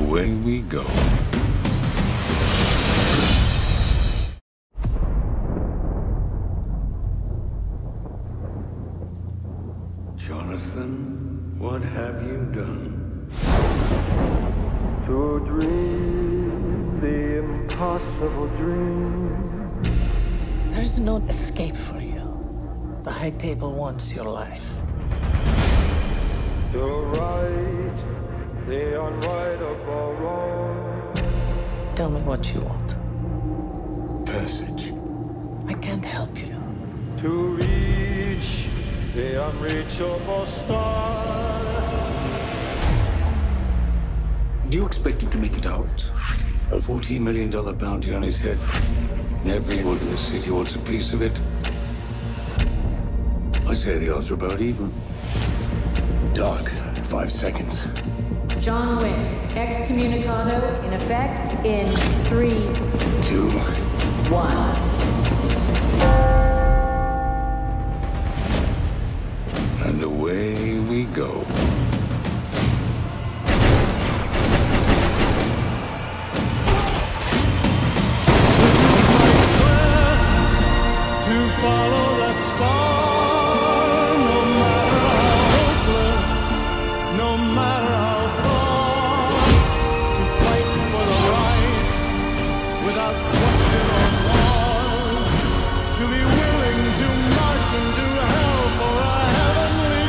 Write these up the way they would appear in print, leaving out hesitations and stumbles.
away we go. Jonathan, what have you done? To dream the impossible dream. There's no escape for you. The High Table wants your life. To right the unrightable wrong. Tell me what you want. Passage. I can't help you. To reach the unreachable star. Do you expect him to make it out? A $14 million bounty on his head. And everyone in the city wants a piece of it. I say the odds are about even. Doc, 5 seconds. John Wick, excommunicado in effect in 3, 2, 1. and away we go. To follow that star, no matter how hopeless, no matter how far, to fight for the right, without question or pause, to be willing to march into hell for a heavenly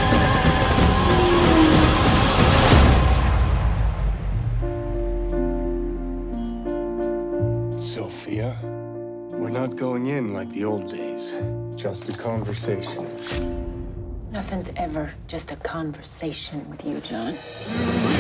cause. Sophia, we're not going in like the old days. Just a conversation. Nothing's ever just a conversation with you, John.